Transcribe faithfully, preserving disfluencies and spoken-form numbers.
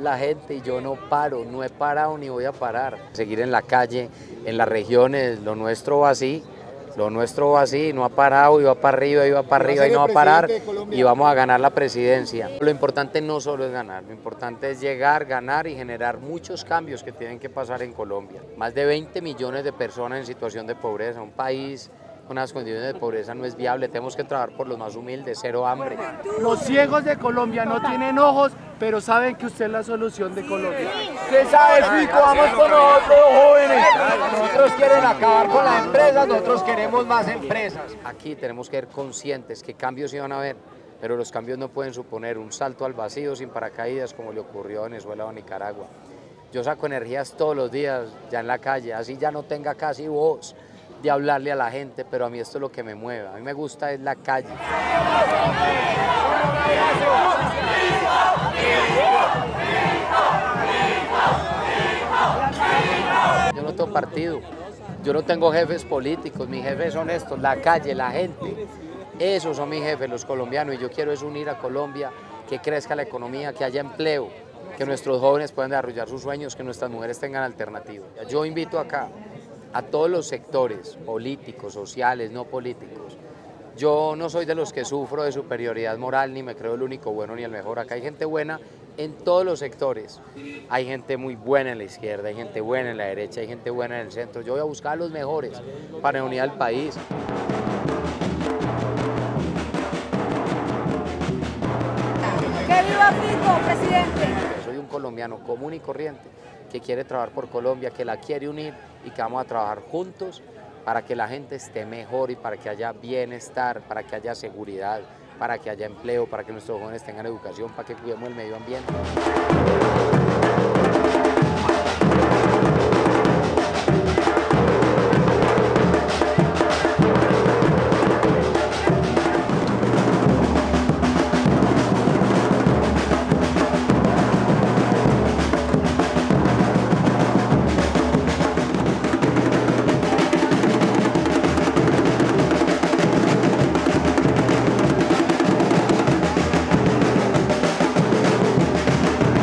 la gente y yo no paro, no he parado ni voy a parar. Seguir en la calle, en las regiones, lo nuestro va así, lo nuestro va así, no ha parado y va para arriba y va para arriba y no va a parar y vamos a ganar la presidencia. Lo importante no solo es ganar, lo importante es llegar, ganar y generar muchos cambios que tienen que pasar en Colombia. Más de veinte millones de personas en situación de pobreza, un país con unas condiciones de pobreza no es viable, tenemos que trabajar por los más humildes, cero hambre. Los ciegos de Colombia no tienen ojos, pero saben que usted es la solución de Colombia. ¿Qué sabe, Fico? Vamos con nosotros, jóvenes. Nosotros quieren acabar con las empresas, nosotros queremos más empresas. Aquí tenemos que ser conscientes que cambios iban a haber, pero los cambios no pueden suponer un salto al vacío sin paracaídas como le ocurrió a Venezuela o a Nicaragua. Yo saco energías todos los días ya en la calle, así ya no tenga casi voz de hablarle a la gente, pero a mí esto es lo que me mueve, a mí me gusta es la calle. Yo no tengo partido, yo no tengo jefes políticos, mis jefes son estos, la calle, la gente, esos son mis jefes, los colombianos, y yo quiero es unir a Colombia, que crezca la economía, que haya empleo, que nuestros jóvenes puedan desarrollar sus sueños, que nuestras mujeres tengan alternativas. Yo invito acá a todos los sectores, políticos, sociales, no políticos. Yo no soy de los que sufro de superioridad moral, ni me creo el único bueno ni el mejor. Acá hay gente buena en todos los sectores. Hay gente muy buena en la izquierda, hay gente buena en la derecha, hay gente buena en el centro. Yo voy a buscar a los mejores para unir al país. ¡Que viva Fico, presidente! Soy un colombiano común y corriente que quiere trabajar por Colombia, que la quiere unir y que vamos a trabajar juntos para que la gente esté mejor y para que haya bienestar, para que haya seguridad, para que haya empleo, para que nuestros jóvenes tengan educación, para que cuidemos el medio ambiente.